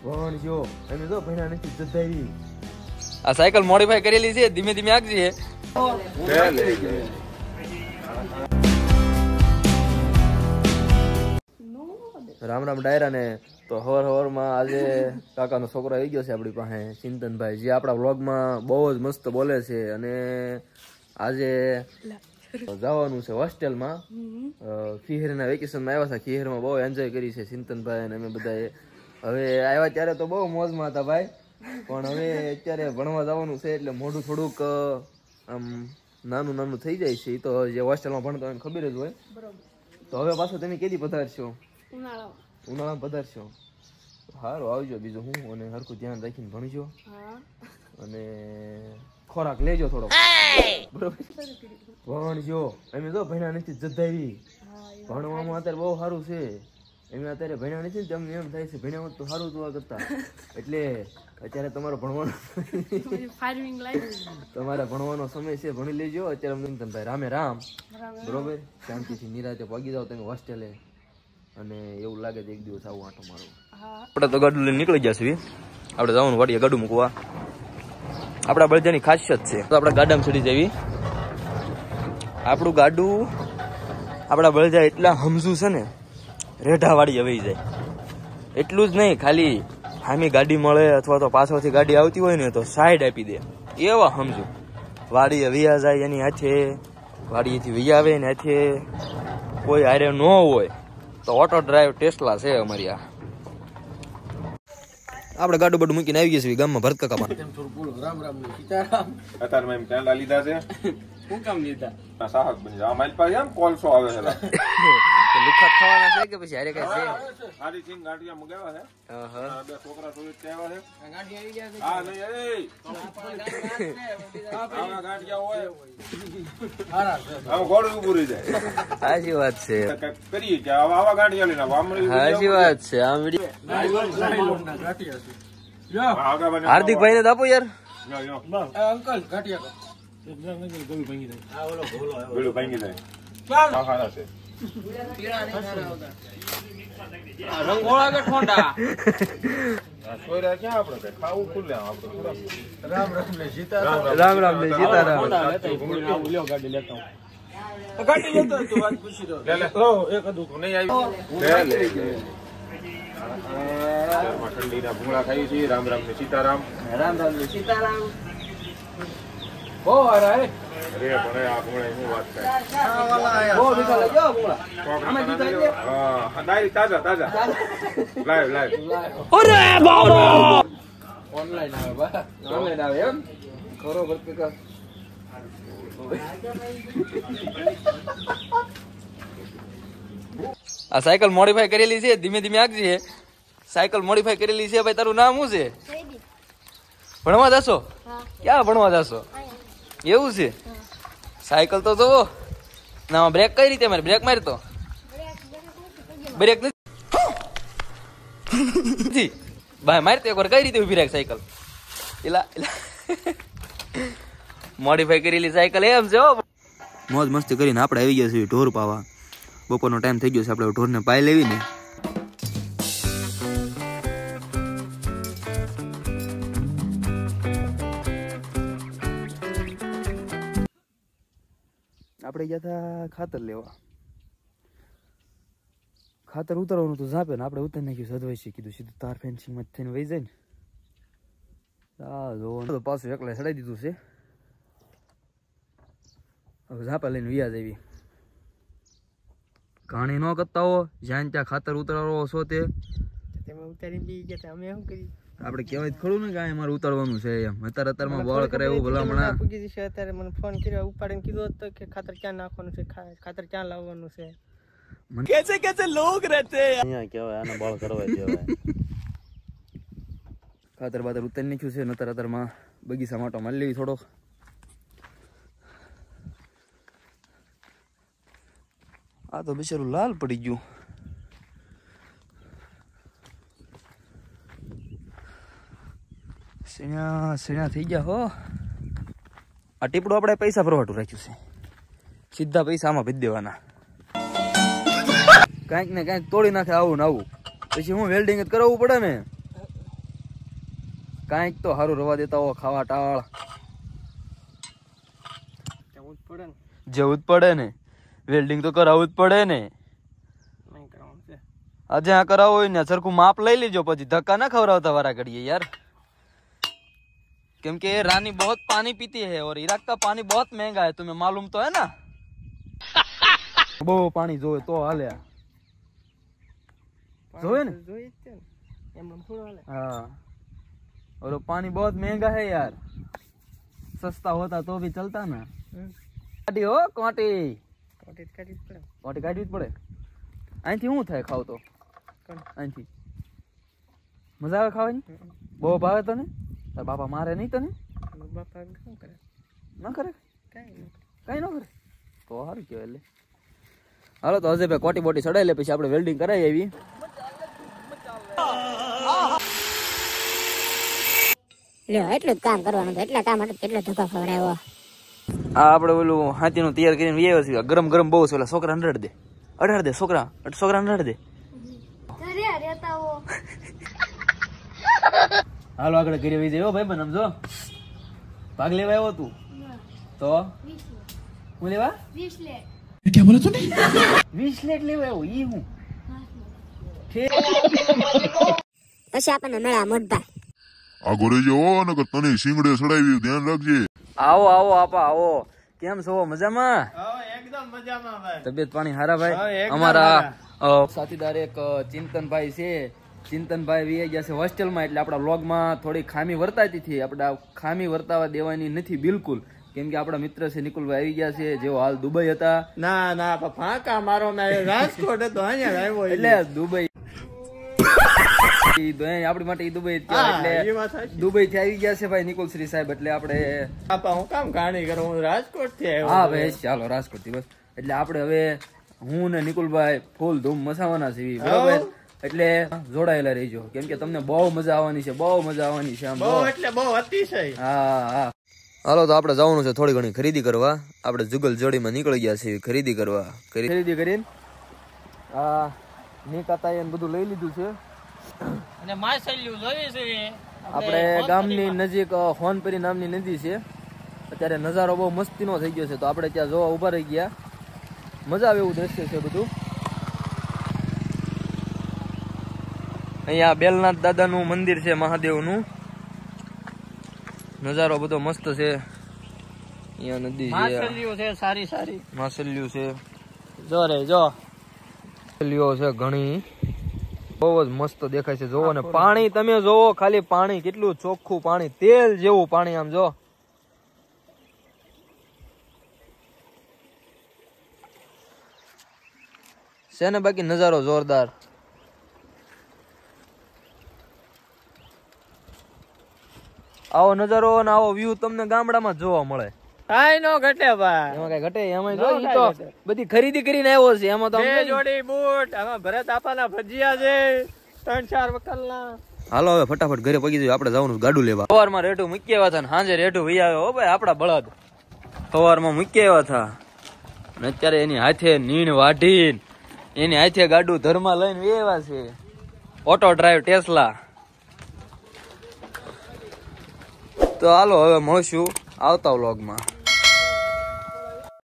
ભણ જો અમે તો ભણ્યા નથી જતાવી આ સાયકલ મોડિફાઈ કરેલી છે ધીમે ધીમે આગજી રામ રામ ડાયરા ને તો હવાર માં આજે કાકાનો છોકરો આવી ગયો છે આપણી પાસે ચિંતનભાઈ જે આપણા વ્લોગમાં બહુ જ મસ્ત બોલે છે અને આજે જવાનું છે હોસ્ટેલમાં ખીહેરના વેકેશનમાં આવ્યા હતા ખીહેરમાં બહુ એન્જોય કરી છે ચિંતનભાઈ અને અમે બધાએ હવે આવ્યા ત્યારે તો બહુ મોજમાં હતા ભાઈ પણ હવે અત્યારે ભણવા જવાનું છે એટલે મોઢું થોડુંક આમ નાનું નાનું થઈ જાય છે એ તો જે હોસ્ટેલમાં ભણતો એને ખબર જ હોય તો હવે પાછું તમે કેદી પધારશો ઉનાળામાં પધારશો સારું આવજો બીજું હું અને હરખું ધ્યાન રાખીને ભણજો અને ખોરાક લેજો થોડો બરોબર ભણજો અમે તો ભણ્યા નથી જતાવી ભણવામાં અત્યારે બહુ સારું છે એમ અત્યારે ભણ્યા નથી ને તમને એમ થાય છે ભણ્યા તો સારું જોવા કરતા એટલે અત્યારે તમારો ભણવાનો તમારા ભણવાનો સમય છે ભણી લેજો અત્યારે અમને ભાઈ રામે રામ બરોબર શાંતિથી નિરાતે પગી જાઓ તમે હોસ્ટેલે અને એવું લાગે છે એક દિવસ આવું આંટો મારો આપણે તો ગાડું લઈને નીકળી ગયા છીએ આપણે જવાનું વાડીએ ગાડું મૂકવા આપણા બળજાની ખાસિયત છે તો આપણે ગાડામાં ચડી જવી આપણું ગાડું આપણા બળજા એટલા હમજુ છે ને રેઢા વાળી આવી જાય એટલું જ નહીં ખાલી હામી ગાડી મળે અથવા તો પાછળથી ગાડી આવતી હોય ને તો સાઈડ આપી દે એવા સમજુ વાડીએ વિયા જાય એની હાથે વાડીએથી વિયા આવે ને હાથે કોઈ હારે ન હોય તો ઓટો ડ્રાઈવ ટેસ્લા છે અમારી આ આપણે ગાડું બાડું મૂકીને આવી ગયા છીએ ગામમાં ભરત કાકા રામ રામ સીતારામ અત્યારે મેં ચાંદા લીધા છે શું કામ લીધા સાહક બની જાય અમારી પાસે એમ કોલસો આવે છે લુખા ખાવાના છે કે પછી હારે કઈ છે સારી ચીન ગાંઠિયા મગાવ્યા છે બે છોકરા સોરી આવ્યા છે ગાંઠિયા આવી ગયા હા નહીં આવા ગાંઠિયા હોય આમાં ગોળું ઉભું રહી જાય સાચી વાત છે કરીએ કે આવા ગાંઠિયા લઈને સાચી વાત છે આ હાર્દિકભાઈ ને આપો યાર અંકલ ગાંઠિયા રંગોળા કે ઠોંડા રામ રામ ને સીતારામ ઠંડીના ભૂંગળા ખાઈ છીએ રામ રામ ને સીતારામ રામ રામ ને સીતારામ બહુ હારા અરે પણ આ ભૂંગળા શું વાત બહુ મીઠા લાગ્યો ભૂંગળા થાય તાજા તાજા લાઈવ અરે બાબા ઓનલાઈન આવે બા ઓનલાઈન આવે એમ ખરો ભરત આ સાયકલ મોડિફાઈ કરેલી છે ધીમે ધીમે આગજી સાયકલ મોડિફાઈ કરેલી છે ભાઈ તારું નામ શું છે ભણવા જશો ક્યાં ભણવા જશો એવું છે સાયકલ તો જોવો ના બ્રેક કઈ રીતે મારી બ્રેક મારી તો બ્રેક નથી ભાઈ મારી તો એકવાર કઈ રીતે ઉભી રાખ સાયકલ એલા મોડિફાઈ કરેલી સાયકલ એમ છે મોજ મસ્તી કરીને આપણે આવી ગયા છીએ ઢોર પાવા બપોરનો ટાઈમ થઈ ગયો છે આપણે ઢોરને પાઈ લેવી ને આપણે ગયા હતા ખાતર લેવા ખાતર ઉતારવાનું તો ઝાપે ને આપણે ઉતારી નાખ્યું સદવાઈ કીધું સીધું તાર ફેન્સિંગ માં થઈને વહી જાય ને જો પાછું એકલા ચડાવી દીધું છે હવે ઝાપા લઈને વ્યાજ આવી ઘાણી ન કરતા હો જ્યાં ત્યાં ખાતર ઉતારવો છો તે આપણે કહેવાય ખરું ને કે અમારે ઉતારવાનું છે એમ અત્યારમાં બળ કરે એવું ભલામણા અત્યારે મને ફોન કર્યો ઉપાડીને કીધું હતું કે ખાતર ક્યાં નાખવાનું છે ખાતર ક્યાં લાવવાનું છે कैसे कैसे लोग रहते हैं અહીંયા કહેવાય આને બળ કરવા કહેવાય ખાતર બાતર ઉતારી નાખ્યું છે નતર અત્યારમાં બગીચા માટો મારી લેવી થોડોક આ તો બિચારું લાલ પડી ગયું સીણા થઈ ગયા હો આ ટીપડું આપણે પૈસા ભરવાટું રાખ્યું છે સીધા પૈસા આમાં ભરી દેવાના કાંઈક ને કાંઈક તોડી નાખે આવું ને આવું પછી હું વેલ્ડિંગ જ કરાવવું પડે ને કાંઈક તો સારું રવા દેતા હો ખાવા ટાળ જવું જ પડે ને. જવું જ પડે ને, વેલ્ડિંગ તો કરાવવું જ પડે ને. નહીં કરવાનું છે. આજે આ કરાવો હોય ને સરખું માપ લઈ લેજો, પછી ધક્કા ના ખવડાવતા વારા ઘડીએ યાર, क्योंकि रानी बहुत पानी पीती है और इराक का पानी बहुत महंगा है, तुम्हें मालूम तो है ना। બહુ પાણી જોવે તો હાલે, જોવે ને જોઈ જ છે ને, એમ થોડું હાલે. हाँ, और वो पानी बहुत महंगा है यार, सस्ता होता तो भी चलता ना। કાઢી હો કોટી, કોટી કાઢી જ પડે. કોટી કાઢવી જ પડે. અહીંથી શું થાય ખાવ તો? કોણ? અહીંથી મજા આવે ખાવાની? બહુ ભાવે તને? તાર બાપા મારે નહીં તને? મારા બાપા શું કરે? ના કરે? કાંઈ નહીં. કઈ ન કરે તો સારું કહેવાય. એટલે હાલો તો હજે ભાઈ કોટી બોટી ચડાવી લે, પછી આપણે વેલ્ડિંગ કરાવી આવી. એટલું જ કામ કરવાનું, એટલા કામ માટે કેટલો ધક્કો ખવડાવ્યો. આ આપણે ઓલું હાથીનું તૈયાર કરીને લઈ આવ્યા છીએ. ગરમ ગરમ બહુ છે, ઓલા છોકરા અડાડ દે, અડાડ દે છોકરા, અડાડ દે. હાલો આગળ કરી આવી જાય ભાઈ, બન સમજો ભાગ લેવા આવ્યો તું તો હું લેવા 20 લેટ લેવા આવ્યો. ઈ હું પછી આપણને મળ્યા મોટભા. આગો રહેજો નકર તને શીંગડે સડાવી, ધ્યાન રાખજે. આવો આવો આપા આવો, કેમ છો? મજામાં? હા એકદમ મજામાં ભાઈ. તબિયત પાણી હારા હા, ભાઈ? એકદમ અમારા સાથીદાર એક ચિંતનભાઈ છે, ચિંતનભાઈ વી ગયા છે હોસ્ટેલમાં, એટલે આપણા વ્લોગમાં થોડી ખામી વર્તાતી હતી. આપણે ખામી વર્તાવા દેવાની નથી બિલકુલ, કેમ કે આપણા મિત્ર છે નિકુલભાઈ આવી ગયા છે, જેઓ હાલ દુબઈ હતા. ના ના ફાંકા મારો ના, રાજકોટ હતો અહીંયા આવ્યો એટલે દુબઈ આપણી માટે દુબઈ એટલે દુબઈ થી આવી ગયા છે ભાઈ નિકુલ શ્રી સાહેબ. એટલે આપણે હું કામ કહાણી કરું, હું રાજકોટ થી આવ્યો. હા ભાઈ ચાલો રાજકોટ થી બસ. એટલે આપણે હવે હું ને નિકુલભાઈ ફૂલ ધૂમ મચાવવાના છીએ, બરોબર? એટલે જોડાયેલા રહીજો, કેમ કે તમને બહુ મજા આવવાની છે, બહુ મજા આવવાની છે. આમ બહુ એટલે બહુ અતિશય. હા હા. હાલો તો આપણે જવાનું છે થોડી ઘણી ખરીદી કરવા. આપણે જુગલ જોડીમાં નીકળી ગયા છીએ ખરીદી કરવા. ખરીદી કરીને આ નિકાતા એને બધું લઈ લીધું છે. અને માછલીઓ જોઈ છે આપણે ગામની નજીક હોનપરી નામની નદી છે. અત્યારે નજારો બહુ મસ્તીનો થઈ ગયો છે, તો આપણે ત્યાં જોવા ઉભા રહી ગયા. મજા આવે એવું દ્રશ્ય છે બધું. અહીંયા બેલનાથ દાદાનું મંદિર છે, મહાદેવનું. નજારો બધો મસ્ત છે. અહીંયા નદી છે, માછલીઓ છે સારી સારી, માછલીઓ છે, જો રે જો માછલીઓ છે ઘણી, બહુ જ મસ્ત દેખાય છે. જોવો ને પાણી તમે જોવો, ખાલી પાણી કેટલું ચોખ્ખું પાણી, તેલ જેવું પાણી. આમ જો છે ને, બાકી નજારો જોરદાર. આવો નજારો અને આવો વ્યૂ તમને ગામડામાં જોવા મળે. કાઈ નો ઘટે ભાઈ, એમાં કઈ ઘટે? એમાં જો ઈ તો બધી ખરીદી કરીને આવ્યો છે. એમાં તો બે જોડી બૂટ, આમાં ભરત આપાના ભજીયા છે 3-4 વકલના. હાલો હવે ફટાફટ ઘરે પગી જઈએ, આપણે જવાનું ગાડું લેવા. સવારમાં રેઠું મૂકી આવ્યા હતા ને સાંજે રેઠું વહી આવ્યો. હો ભાઈ આપડા બળદ સવારમાં મૂકી આવ્યા હતા અને અત્યારે એની હાથે નીણ વાઢીને એની હાથે ગાડું ધરમાં લઈને વેવા છે. Auto drive Tesla. તો હાલો હવે મળશું આવતા વ્લોગમાં.